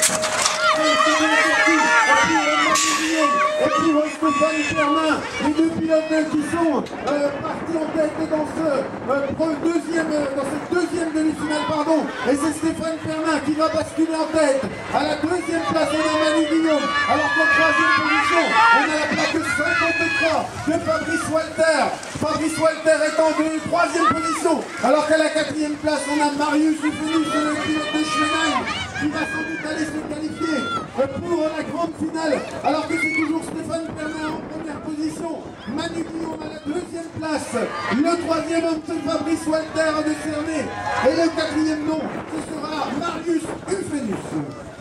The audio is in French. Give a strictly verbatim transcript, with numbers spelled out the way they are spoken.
Et puis Stéphane Pernin, les deux pilotes qui sont euh, partis en tête dans, ce, euh, deuxième, dans cette deuxième demi-finale, pardon. Et c'est Stéphane Pernin qui va basculer en tête. À la deuxième place, on a Manu Guillaume. Alors qu'en troisième position, on a la plaque cinquante-trois de Fabrice Walter. Fabrice Walter est en deux, troisième position. Alors qu'à la quatrième place, on a Marius Oufenus, le pilote de Schwenheim, qui va sans doute aller se qualifier pour la grande finale, alors que c'est toujours Stéphane Pernin en première position, Manu Guillaume à la deuxième place, le troisième homme c'est Fabrice Walter de Cernay, et le quatrième nom, ce sera Marius Oufenus.